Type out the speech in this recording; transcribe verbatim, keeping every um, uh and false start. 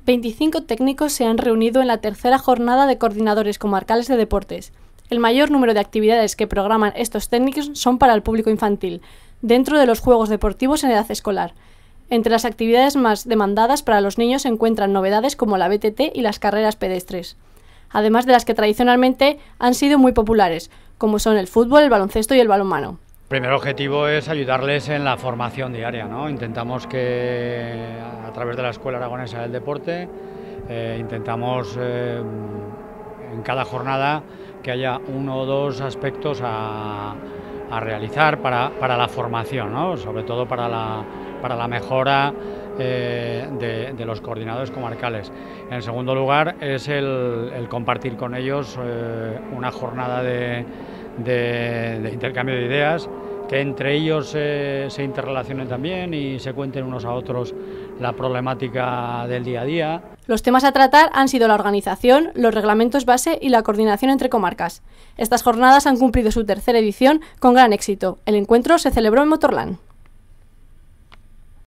veinticinco técnicos se han reunido en la tercera jornada de coordinadores comarcales de deportes. El mayor número de actividades que programan estos técnicos son para el público infantil, dentro de los juegos deportivos en edad escolar. Entre las actividades más demandadas para los niños se encuentran novedades como la B T T y las carreras pedestres, además de las que tradicionalmente han sido muy populares, como son el fútbol, el baloncesto y el balonmano. El primer objetivo es ayudarles en la formación diaria, ¿no? Intentamos que a través de la Escuela Aragonesa del Deporte eh, intentamos eh, en cada jornada que haya uno o dos aspectos a, a realizar para, para la formación, ¿no? Sobre todo para la, para la mejora eh, de, de los coordinadores comarcales. En segundo lugar es el, el compartir con ellos eh, una jornada de, de, de intercambio de ideas, que entre ellos eh, se interrelacionen también y se cuenten unos a otros la problemática del día a día. Los temas a tratar han sido la organización, los reglamentos base y la coordinación entre comarcas. Estas jornadas han cumplido su tercera edición con gran éxito. El encuentro se celebró en Motorland.